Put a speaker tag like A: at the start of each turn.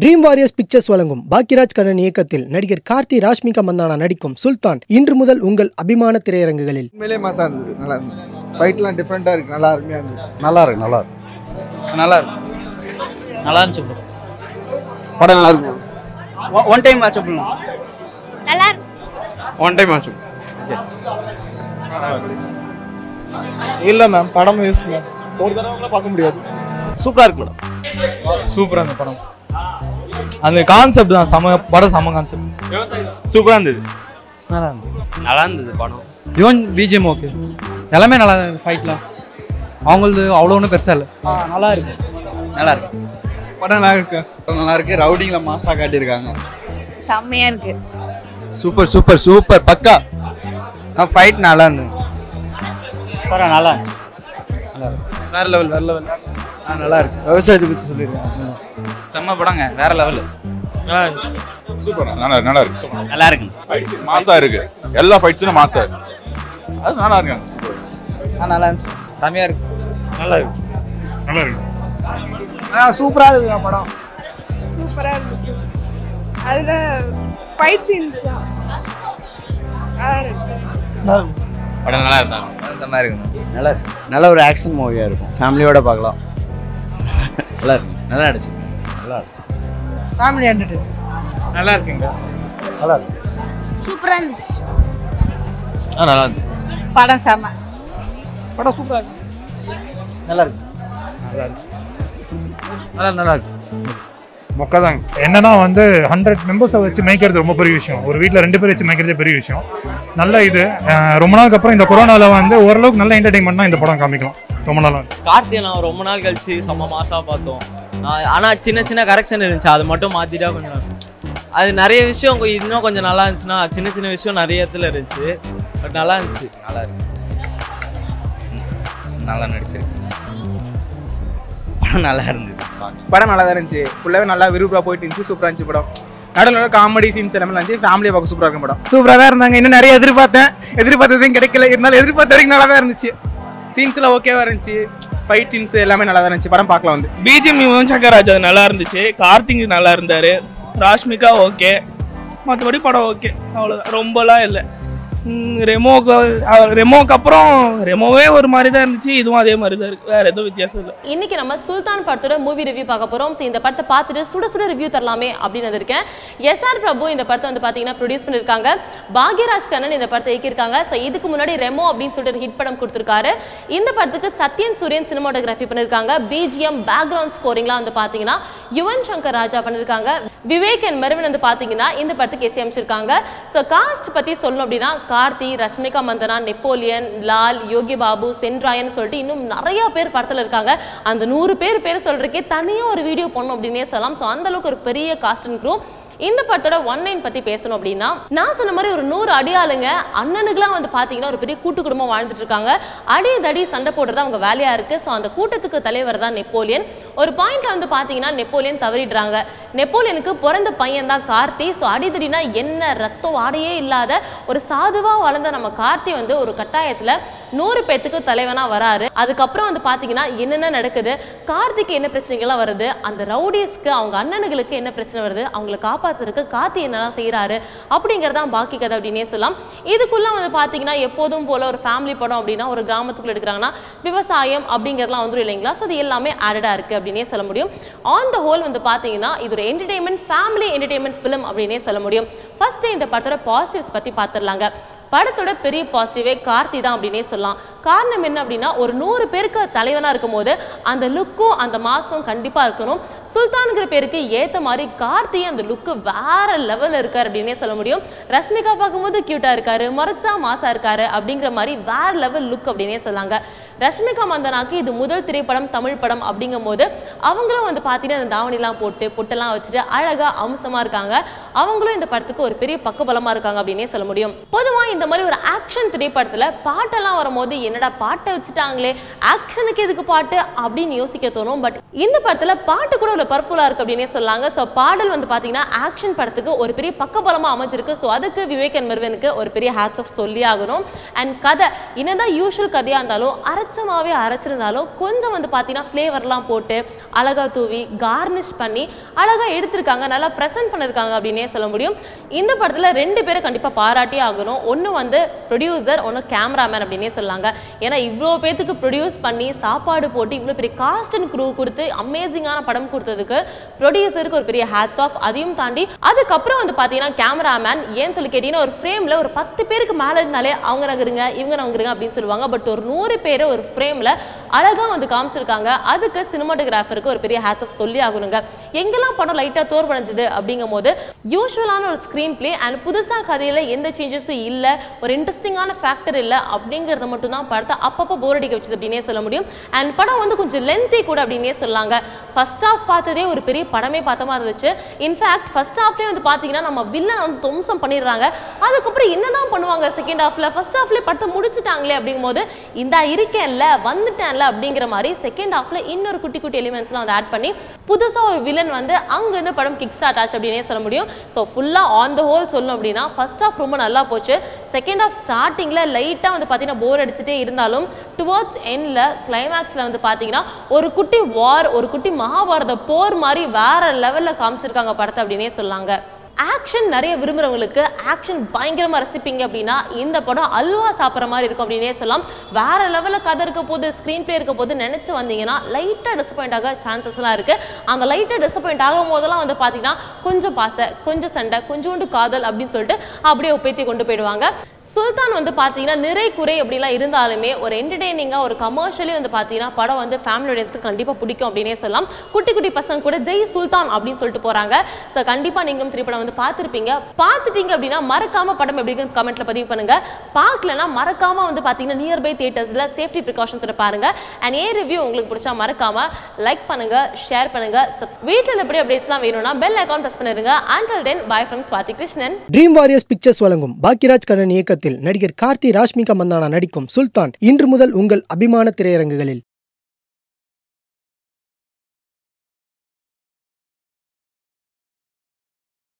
A: Dream Warriors Pictures வழங்கும் பாக்யராஜ் கண்ணன் இயக்கத்தில் நடிகர் கார்த்தி ராஷ்மிகா மந்தானா நடிக்கும் சுல்தான் இன்று முதல் உங்கள் அபிமான திரையரங்குகளில்.
B: உண்மையிலே மாசா இருந்தது. நல்லா இருந்தது. ஃபைட்லாம் டிஃப்ரெண்டா இருக்கு. நல்லா அருமையா இருந்தது.
C: நல்லா இருக்கு. நல்லா இருக்கு.
D: நல்லா இருக்கு. நல்லா இருந்துச்சு ப்ரோ.
C: படம் நல்லா இருக்கு.
D: ஒன் டைம் வாட்ச் பண்ணலாம்.
E: நல்லா இருக்கு.
C: One time watch.
B: இல்ல மேம் படம் வேஸ்ட் மேம். ஒரு தடவை கூட பார்க்க முடியாது.
C: சூப்பரா இருக்கு மேடம்.
F: சூப்பரா அந்த படம். அந்த கான்செப்ட் தான் படம் செம கான்செப்ட்.
C: சூப்பரா இருந்தது.
D: நல்லா இருந்தது படம்.
F: யுவன் பிஜிஎம் ஓகே, எல்லாமே நல்லா இருந்தது. ஃபைட்லாம் அவங்களது அவ்வளோ ஒன்றும் பெருசாக இல்லை.
D: நல்லா இருக்கு.
C: நல்லா இருக்கு. படம் நல்லா இருக்கு. படம் நல்லா இருக்கு. ரவுடிங்ல மாசா காட்டியிருக்காங்க.
E: செம்மையா இருக்கு.
C: சூப்பர் சூப்பர் சூப்பர் பக்கா. ஃபைட் நல்லா இருந்தது.
D: படம் நல்லா இருந்துச்சு.
F: வேற லெவல் வேற லெவல்.
B: நல்லா இருக்கு. விவசாயத்தை பத்தி சொல்லிருக்காங்க.
D: செம்ம படங்க, வேற லெவல்.
F: நல்லா இருந்துச்சு.
G: சூப்பர். நல்லா இருக்கு. சூப்பர்.
D: நல்லா இருக்கு.
G: ஃபைட்ஸ் மாசா இருக்கு. எல்லா ஃபைட்ஸும் மாசா இருக்கு. அது நல்லா இருக்காங்க. சூப்பர்.
D: நல்லா இருந்துச்சு. செமையா இருக்கு.
F: நல்லா இருக்கு.
G: நல்லா இருக்கு.
B: சூப்பரா இருக்கு படம்.
E: சூப்பரா இருந்துச்சு. அதுல ஃபைட் சீன்ஸ் தான் நல்லா இருந்துச்சு.
D: படம் நல்லா இருந்தா
C: செம்மையா இருக்கு. நல்லா இருக்கு. நல்ல ஒரு ஆக்ஷன் மூவியா இருக்கும். ஃபேமிலியோட பார்க்கலாம். நல்லா இருக்கு. நல்லா நடிச்சு. நல்லா இருக்கு.
B: Family entertain.
F: நல்லா இருக்குங்க.
B: நல்லா இருக்கு.
E: சூப்பரா இருந்துச்சு.
F: நல்லா இருக்கு.
E: படம் செம.
F: படம் சூப்பரா இருக்கு.
B: நல்லா இருக்கு.
F: நல்லா இருக்கு.
H: மொக்கதாங்க. என்னன்னா 100 மெம்பர்ஸை வச்சு மேய்க்கிறது ரொம்ப பெரிய விஷயம். ஒரு வீட்டில் 2 பேர் வச்சு மேய்க்கிறதே பெரிய விஷயம். நல்ல இது. ரொம்ப நாளுக்கு அப்புறம் இந்த கொரோனாவில் ஓரளவுக்கு நல்ல என்டர்டைன்மெண்ட்னா இந்த படம் காமிக்கலாம். ரொம்ப நாளாக
I: கார்த்தியை நான் ரொம்ப நாள் கழிச்சு செம்ம மாசாக பார்த்தோம். ஆனால் சின்ன சின்ன கரெக்ஷன் இருந்துச்சு, அது மட்டும் மாற்றிட்டா கொஞ்சம் அது நிறைய விஷயம் இன்னும் கொஞ்சம் நல்லா இருந்துச்சுன்னா. சின்ன சின்ன விஷயம் நிறைய இடத்துல இருந்துச்சு, பட் நல்லா இருந்துச்சு.
D: நல்லா இருக்கு. நல்லா நடிச்சிருக்கு. படம் நல்லா இருந்தது.
J: படம் நல்லா தான் இருந்துச்சு. ஃபுல்லாகவே நல்லா விறுவிறுப்பாக போயிட்டு இருந்துச்சு. சூப்பராக இருந்துச்சு படம். நடுவில் காமெடி சீன்ஸ் எல்லாமே இருந்துச்சு. ஃபேமிலியை பார்க்க சூப்பராக இருக்கும் படம். சூப்பராக தான் இருந்தாங்க. இன்னும் நிறைய எதிர்பார்த்ததும் கிடைக்கல. இருந்தாலும் எதிர்பார்த்த வரைக்கும் நல்லா தான் இருந்துச்சு. சீன்ஸ்லாம் ஓகேவா இருந்துச்சு. ஃபைட் சீன்ஸ் எல்லாமே நல்லா தான் இருந்துச்சு. படம் பார்க்கலாம்
K: பிஜிஎம் யுவன் சங்கர் ராஜா நல்லா இருந்துச்சு. கார்த்திக் நல்லா இருந்தார். ராஷ்மிகா ஓகே. மற்றபடி படம் ஓகே, அவ்வளோதான். ரொம்பலாம் இல்லை. ரெமோக்கு அப்புறம் ரெமோவே ஒரு மாதிரி தான் இருந்துச்சு. இதுவும் அதே மாதிரி தான் இருக்கு. வேற எதுவும் வித்தியாசம் இல்லை.
L: இன்னைக்கு நம்ம சுல்தான் படத்தோட மூவி ரிவ்யூ பார்க்க போறோம். இந்த படத்தை பார்த்துட்டு சுட சுட ரிவ்யூ தரலாமே அப்படின்னு வந்திருக்கேன். SR பிரபு இந்த படத்தை பாத்தீங்கன்னா ப்ரொடியூஸ் பண்ணிருக்காங்க. பாக்யராஜ் கண்ணன் இந்த படத்தை இயக்கியிருக்காங்க. ஸோ இதுக்கு முன்னாடி ரெமோ அப்படின்னு சொல்லிட்டு ஹிட் படம் கொடுத்துருக்காரு. இந்த படத்துக்கு சத்யன் சூரியன் சினிமாட்டோகிராஃபி பண்ணிருக்காங்க. பிஜிஎம் பேக்ரவுண்ட் ஸ்கோரிங்லாம் பாத்தீங்கன்னா யுவன் சங்கர் ராஜா பண்ணிருக்காங்க. விவேக் அண்ட் மெர்வின் பாத்தீங்கன்னா இந்த படத்துக்கு இசையமைச்சிருக்காங்க. ஸோ காஸ்ட் பத்தி சொல்லணும் அப்படின்னா கார்த்தி, ரஷ்மிகா மந்தனா, நெப்போலியன், லால், யோகி பாபு, சென்ராயன் சொல்லிட்டு இன்னும் நிறைய பேர் படத்துல இருக்காங்க. அந்த 100 பேர் சொல்றதுக்கே தனியா ஒரு வீடியோ பண்ணணும் அப்படின்னே சொல்லலாம். ஸோ அந்த அளவுக்கு ஒரு பெரிய காஸ்ட் அண்ட் க்ரூ. இந்த படத்தோட ஒன்லைன் பத்தி பேசணும் அப்படின்னா, நான் சொன்ன மாதிரி ஒரு 100 அடியாளுங்க அண்ணனுக்குலாம் பாத்தீங்கன்னா ஒரு பெரிய கூட்டு குடும்பம் வாழ்ந்துட்டு இருக்காங்க. அடி தடி சண்டை போடுறது அவங்க வேலையா இருக்கு. ஸோ அந்த கூட்டத்துக்கு தலைவர் தான் நெப்போலியன். ஒரு பாயிண்ட்ல பாத்தீங்கன்னா நெப்போலியன் தவறிடுறாங்க. நெப்போலியனுக்கு பிறந்த பையன் தான் கார்த்தி. ஸோ அடிதடினா என்ன, ரத்தம் ஆடையே இல்லாத ஒரு சாதுவா வளர்ந்த நம்ம கார்த்தி ஒரு கட்டாயத்துல 100 பேத்துக்கு தலைவனா வராரு. அதுக்கப்புறம் பாத்தீங்கன்னா என்னென்ன நடக்குது, கார்த்திக்கு என்ன பிரச்சனைகள்லாம் வருது, அந்த ரவுடிஸ்க்கு அவங்க அண்ணனுங்களுக்கு என்ன பிரச்சனை வருது, அவங்களை காப்பாத்துறதுக்கு கார்த்தி என்னெல்லாம் செய்யறாரு அப்படிங்கறதான் பாக்கி கதை அப்படின்னே சொல்லலாம். இதுக்குள்ள பாத்தீங்கன்னா எப்போதும் போல ஒரு ஃபேமிலி படம் அப்படின்னா ஒரு கிராமத்துக்குள்ள எடுக்கிறாங்கன்னா விவசாயம் அப்படிங்கறதுலாம் வந்துடும் இல்லைங்களா. ஸோ இது எல்லாமே ஆடடா இருக்கு அப்படின்னே சொல்ல முடியும். ஆன் த ஹோல் பாத்தீங்கன்னா இது ஒரு என்டர்டைன்மெண்ட், ஃபேமிலி என்டர்டைன்மெண்ட் ஃபிலிம் அப்படின்னே சொல்ல முடியும். ஃபர்ஸ்ட் இந்த படத்தோட பாசிட்டிவ்ஸ் பத்தி பார்த்துடலாங்க. படத்தோட பெரிய பாசிட்டிவே கார்த்தி தான் அப்படின்னே சொல்லலாம். காரணம் என்ன அப்படின்னா, ஒரு 100 பேருக்கு தலைவனா இருக்கும் போது அந்த லுக்கும் அந்த மாசம் கண்டிப்பா இருக்கணும். சுல்தான்ங்கிற பேருக்கு ஏத்த மாதிரி கார்த்தி அந்த லுக்கு வேற லெவல்ல இருக்காரு அப்படின்னே சொல்ல முடியும். ரஷ்மிகா பார்க்கும்போது கியூட்டா இருக்காரு, மறைச்சா மாசா இருக்காரு அப்படிங்கிற மாதிரி வேற லெவல் லுக் அப்படின்னே சொல்லாங்க. ரஷ்மிகா மந்தனாக்கு இது முதல் திரைப்படம், தமிழ் படம் அப்படிங்கும் போது அவங்களும் பாத்தீங்கன்னா அந்த தாவணிலாம் போட்டு பொட்டெல்லாம் வச்சுட்டு அழகா அம்சமா இருக்காங்க. அவங்களும் இந்த படத்துக்கு ஒரு பெரிய பக்கபலமா இருக்காங்க அப்படின்னே சொல்ல முடியும். பொதுவா இந்த மாதிரி ஒரு ஆக்ஷன் திரைப்படத்துல பாட்டெல்லாம் வரும்போது என்னடா பாட்டை வச்சுட்டாங்களே, ஆக்ஷனுக்கு எதுக்கு பாட்டு அப்படின்னு யோசிக்க தோணும். பட் இந்த படத்துல பாட்டு கூட ஒரு பர்ஃபுல்லா இருக்கு அப்படின்னே சொல்லாங்க. ஸோ பாடல் பாத்தீங்கன்னா ஆக்ஷன் படத்துக்கு ஒரு பெரிய பக்கபலமா அமைஞ்சிருக்கு. ஸோ அதுக்கு விவேக் அண்ட் மெர்வினுக்கு ஒரு பெரிய ஹேட்ஸ் ஆஃப் சொல்லி ஆகணும். அண்ட் கதை என்னதான் யூஷுவல் கதையா இருந்தாலும் அரைச்சமாவே அரைச்சிருந்தாலும் கொஞ்சம் வந்து பார்த்தீங்கன்னா ஃப்ளேவர்லாம் போட்டு அழகாக தூவி கார்னிஷ் பண்ணி அழகாக எடுத்திருக்காங்க, நல்லா ப்ரெசென்ட் பண்ணியிருக்காங்க அப்படின்னே சொல்ல முடியும். இந்த படத்தில் 2 பேரை கண்டிப்பாக பாராட்டி ஆகணும். ஒன்று வந்து ப்ரொடியூசர், ஒன்று கேமராமேன் அப்படின்னே சொல்லாங்க. ஏன்னா இவ்வளோ பேத்துக்கு ப்ரொடியூஸ் பண்ணி சாப்பாடு போட்டு இவ்வளோ பெரிய காஸ்ட் அண்ட் க்ரூ கொடுத்து அமேசிங்கான படம் கொடுத்ததுக்கு ப்ரொடியூசருக்கு ஒரு பெரிய ஹேட்ஸ் ஆஃப். அதையும் தாண்டி அதுக்கப்புறம் வந்து பார்த்தீங்கன்னா கேமராமேன் ஏன்னு சொல்லி கேட்டீங்கன்னா ஒரு ஃப்ரேமில் ஒரு 10 பேருக்கு மேலே இருந்தாலே அவங்க நகருங்க இவங்க நகருங்க அப்படின்னு சொல்லுவாங்க. பட் ஒரு 100 பேரை ஒரு ஃப்ரேமில் அழகாக வந்து காமிச்சிருக்காங்க. அதுக்கு சினிமாட்டோகிராஃபருக்கு ஒரு பெரிய ஹேட்ஸ் ஆஃப் சொல்லி ஆகணுங்க. எங்கெல்லாம் படம் லைட்டாக தோர் படைஞ்சது அப்படிங்கும் போது யூஸ்வலான ஒரு ஸ்க்ரீன் பிளே அண்ட் புதுசாக கதையில் எந்த சேஞ்சஸும் இல்லை, ஒரு இன்ட்ரெஸ்டிங்கான ஃபேக்டர் இல்லை அப்படிங்கிறத மட்டும் தான் படத்தை அப்பப்போ போர் அடிக்க வச்சது அப்படின்னே சொல்ல முடியும். அண்ட் படம் வந்து கொஞ்சம் லென்த்தி கூட அப்படின்னே சொல்லாங்க. ஃபர்ஸ்ட் ஹாஃப் பார்த்ததே ஒரு பெரிய படமே பார்த்த மாதிரி இருந்துச்சு. இன்ஃபேக்ட் ஃபர்ஸ்ட் ஹாஃப்லேயே வந்து பார்த்தீங்கன்னா நம்ம வில்லன் வந்து துவம்சம் பண்ணிடுறாங்க. அதுக்கப்புறம் என்னதான் பண்ணுவாங்க செகண்ட் ஹாஃப்ல, ஃபர்ஸ்ட் ஹாஃப்லேயே படத்தை முடிச்சுட்டாங்களே அப்படிங்கும்போது இந்த இருக்கேன்ல வந்துட்டேன்ல அப்படிங்கிற மாதிரி செகண்ட் ஹாஃப்ல இன்னொரு குட்டி குட்டி எலிமெண்ட்ஸ்லாம் வந்து ஆட் பண்ணி புதுசாக ஒரு வில்லன் வந்து அங்கேருந்து படம் கிக் ஸ்டார்ட் ஆச்சு அப்படின்னே சொல்ல முடியும். ஸோ ஃபுல்லாக ஆன் த ஹோல் சொல்லணும் அப்படின்னா ஃபர்ஸ்ட் ஹாஃப் ரொம்ப நல்லா போச்சு. செகண்ட் ஹாஃப் ஸ்டார்டிங்கில் லைட்டாக வந்து பார்த்தீங்கன்னா போர் அடிச்சுட்டே இருந்தாலும் டுவர்ட்ஸ் எண்டில் கிளைமேக்ஸில் வந்து பார்த்தீங்கன்னா ஒரு குட்டி வார், ஒரு குட்டி மகாபாரத போர் மாதிரி வேற லெவலில் காமிச்சிருக்காங்க படத்தை அப்படின்னே சொல்லாங்க. ஆக்ஷன் நிறைய விரும்புகிறவங்களுக்கு ஆக்ஷன் பயங்கரமாக ரசிப்பீங்க அப்படின்னா இந்த படம் அல்வா சாப்பிட்ற மாதிரி இருக்கும் அப்படின்னே சொல்லலாம். வேற லெவலில் கதை இருக்க போது, ஸ்க்ரீன் பிளே இருக்க போது நினச்சி வந்தீங்கன்னா லைட்டாக டிசப்பாயிண்ட் ஆக சான்சஸ்லாம் இருக்குது. அந்த லைட்டாக டிசப்பாயிண்ட் ஆகும் போதெல்லாம் வந்து பார்த்தீங்கன்னா கொஞ்சம் பாசை, கொஞ்சம் சண்டை, கொஞ்சோண்டு காதல் அப்படின்னு சொல்லிட்டு அப்படியே ஒப்பேத்தி கொண்டு போயிடுவாங்க. சுல்தான் வந்து பார்த்தீங்கன்னா நிறை குறை அப்படிலாம் இருந்தாலுமே ஒரு என்டர்டெய்னிங்காக ஒரு கமர்ஷியலி வந்து பார்த்தீங்கன்னா படம் வந்து ஃபேமிலி ஆடியன்ஸுக்கு கண்டிப்பாக பிடிக்கும் அப்படின்னே சொல்லலாம். குட்டி குட்டி பசங்க கூட ஜெய் சுல்தான் அப்படின்னு சொல்லிட்டு போகிறாங்க. ஸோ கண்டிப்பாக நீங்களும் திரைப்படம் வந்து பார்த்துருப்பீங்க. பார்த்துட்டீங்க அப்படின்னா மறக்காம படம் எப்படி கமெண்ட்டில் பதிவு பண்ணுங்க. பார்க்கலன்னா மறக்காம வந்து பார்த்தீங்கன்னா நியர்பை தியேட்டர்ஸில் சேஃப்டி ப்ரிகாஷன்ஸோட பாருங்க. அண்ட் ரிவ்யூ உங்களுக்கு பிடிச்சா மறக்காம லைக் பண்ணுங்க, ஷேர் பண்ணுங்க. வீட்டில் எப்படி அப்டேட்ஸ்லாம் வேணும்னா பெல் ஐகான் ப்ரெஸ் பண்ணிருங்க. Until then bye from Swathi Krishnan.
A: Dream Warriors Pictures வழங்கும் பாக்கியராஜ் கண்ணன் இயக்கத்தில் நடிகர் கார்த்தி ராஷ்மிகா மந்தானா நடிக்கும் சுல்தான் இன்று முதல் உங்கள் அபிமான திரையரங்குகளில்.